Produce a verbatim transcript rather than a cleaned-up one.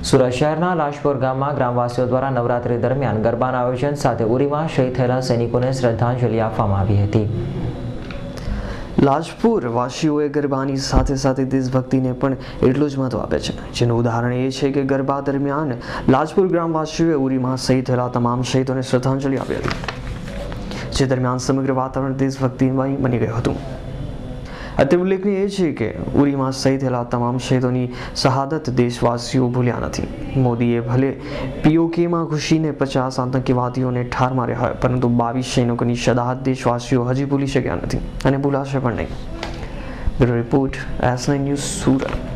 સુરત શહેરના લાજપુર ગામમાં ગ્રામવાસીઓ દ્વારા નવરાત્રી દરમિયાન ગરબાના આયોજન સાથે ઉરીમાં શહીદ થયેલા સૈનિકોને શ્રદ્ધાંજલિ આપવામાં આવી હતી। લાજપુર વાસીઓએ ગરબાની સાથે સાથે દેશભક્તિને પણ એટલું જ મહત્વ આપે છે, જેનું ઉદાહરણ એ છે કે ગરબા દરમિયાન લાજપુર ગ્રામવાસીઓએ ઉરીમાં શહીદ થયેલા તમામ શહીદોને શ્રદ્ધાંજલિ આપી હતી, જે દરમિયાન સમગ્ર વાતાવરણ દેશભક્તિમય બની ગયું હતું। અત્રે ઉલ્લેખનીય એ છે કે ઉરીમાં શહીદ થયેલા તમામ શહીદોની શહાદત દેશવાસીઓ ભૂલ્યા નથી। મોદીએ ભલે પીઓકેમાં ઘૂસીને પચાસ આતંકવાદીઓને ઠાર માર્યા હોય, પરંતુ બાવીસ સૈનિકોની શહાદત દેશવાસીઓ હજી ભૂલી શક્યા નથી અને ભૂલાશે પણ નહીં। Bureau report, S nine news, Surat.